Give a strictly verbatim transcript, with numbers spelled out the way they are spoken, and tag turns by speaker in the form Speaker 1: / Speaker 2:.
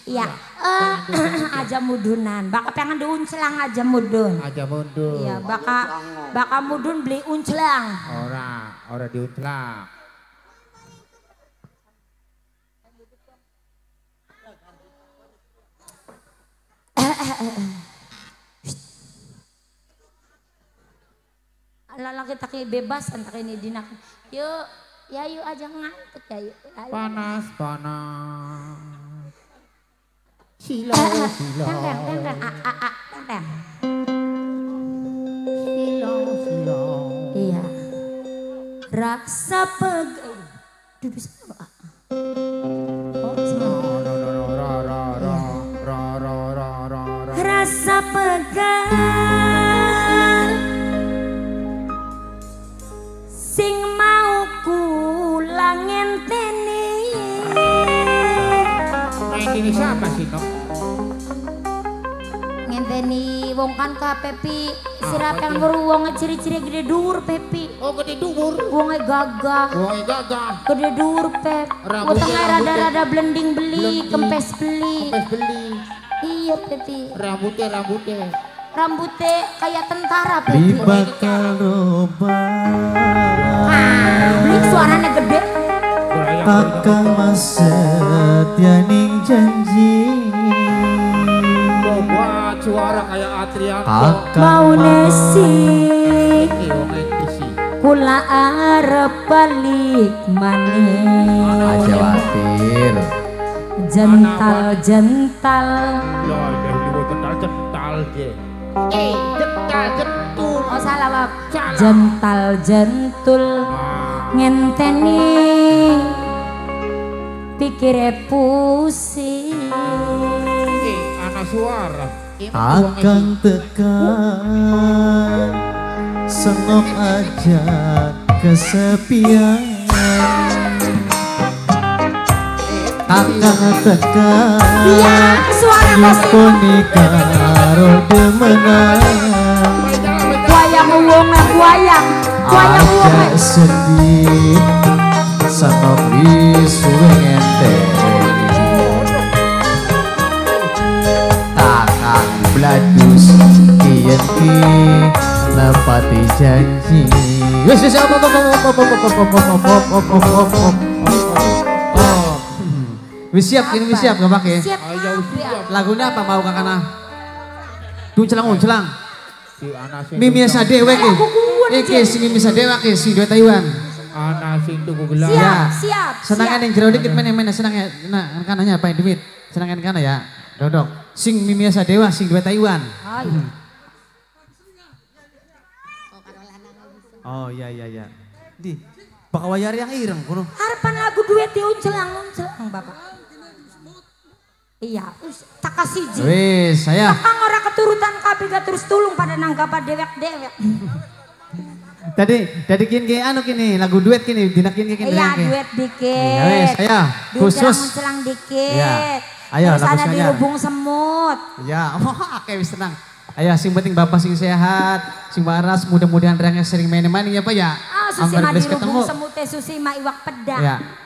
Speaker 1: Iya, uh, aja mudunan. Baka pengen diuncelang aja mudun.
Speaker 2: Aja mudun.
Speaker 1: Iya, baka baka mudun beli uncelang.
Speaker 2: Ora, ora diuncelang.
Speaker 1: Lala kita kayak bebas antar ini dinak. Yuk, ya yuk aja ngantuk ya yuk. Ayo.
Speaker 2: Panas, panas. Silo, silo.
Speaker 1: Teng teng teng a a a teng teng.
Speaker 2: Silo, silo.
Speaker 1: Iya. Raksa peg. Duduk sama. Oh, semua. Rasa pegal sing mau kula ngenteni.
Speaker 2: Ini siapa sih Nok?
Speaker 1: Ngenteni wong kan ka Pepi sirapan beruang ciri-ciri gede dur Pepi.
Speaker 2: Oh gede dur.
Speaker 1: Wonge gagah.
Speaker 2: Wonge gagah.
Speaker 1: Gede dur Pep. Utangnya rada-rada blending beli, kempes beli.
Speaker 2: Kempes beli.
Speaker 1: Iya Pepi.
Speaker 2: Rambutnya rambutnya.
Speaker 1: Rambutnya kayak tentara Pepi.
Speaker 3: Di bakal obat.
Speaker 1: Ah, beli suaranya gede.
Speaker 3: Akang mas setianing janji.
Speaker 2: Buat suara kayak Atrianto.
Speaker 1: Mau nesi. Kula arep balik maneh.
Speaker 3: Aja watir.
Speaker 1: Jental jental.
Speaker 2: Loh, jental jental je. Eh, jental jentul.
Speaker 1: Oh salah Bab. Jental jentul. Ngenteni pikire pusing.
Speaker 2: Eh, anak suara.
Speaker 3: Akang tekan sengok aja kesepian. Akang tekan
Speaker 1: Iya suara
Speaker 3: nyeponi karo demenan.
Speaker 1: Wayang wong wayang wayang wong
Speaker 3: aja sedih sengok disuwe ngenteni. Takang bladus kiyen ki nepati janji. Wis wis op op op op op op op op op op op. Wis siap ini wis siap gak pakai?
Speaker 1: Siap.
Speaker 3: Lagunya apa mau kakana? Duncelang uncelang.
Speaker 2: Si anak sing
Speaker 3: Mimi Sadewa ki. Iki sing Mimi Sadewa ki sing dua Taiwan.
Speaker 2: anak sing tuku gelang.
Speaker 1: Siap siap.
Speaker 3: Senangan yang jero dikit mana-mana senangnya. Nah, kanannya apa duit? Senangan kana ya. Dodok. Sing Mimi Sadewa sing dua Taiwan. Oh iya iya iya. Di bakal wayar yang ireng kuno.
Speaker 1: Harapan lagu duet di uncelang uncelang Bapak. Iya, tak kasih ji.
Speaker 3: Wis, saya.
Speaker 1: Kakang ora keturutan kabeh gak terus tulung pada nanggapa dewek-dewek.
Speaker 3: Tadi tadi kini anu kini lagu duet kini dinakin kini.
Speaker 1: Iya, duet dikit.
Speaker 3: Ya wis, saya khusus.
Speaker 1: Uncelang dikit.
Speaker 3: Ya. Ayo
Speaker 1: terus
Speaker 3: lagu
Speaker 1: ada
Speaker 3: saya.
Speaker 1: dirubung semut.
Speaker 3: Ya, oke wis tenang. Ayo sing penting bapak sing sehat, sing waras, mudah-mudahan rangnya sering main-main ya Pak ya.
Speaker 1: Ah, Susi mah dirubung semut teh Susi mah iwak pedang.
Speaker 3: Ya.